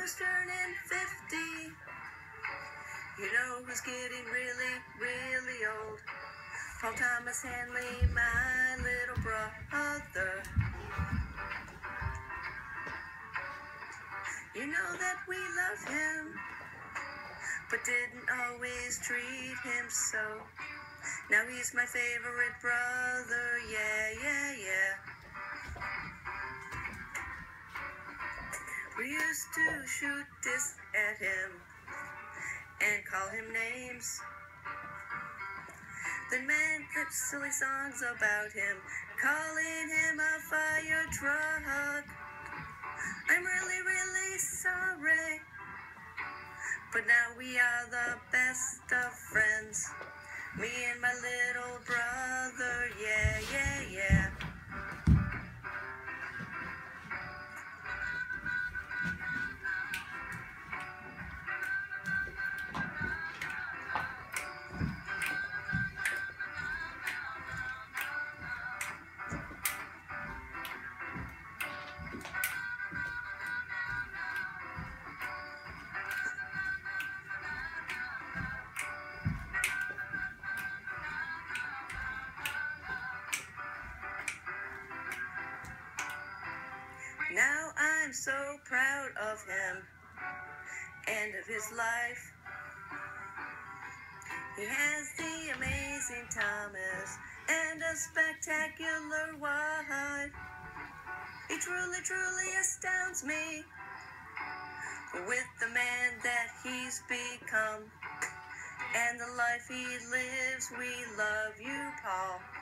who's turning 50. You know who's getting really, really old. Paul Thomas Hanley, my little brother. You know that we love him, but didn't always treat him so. Now he's my favorite brother, yeah, yeah, yeah. We used to shoot this at him and call him names. Then man clipped silly songs about him, calling him a fire truck. I'm really, really sorry, but now we are the best of friends. Me and my little brother, yeah, yeah, yeah. Now I'm so proud of him and of his life. He has the amazing Thomas and a spectacular wife. He truly, truly astounds me with the man that he's become and the life he lives. We love you, Paul.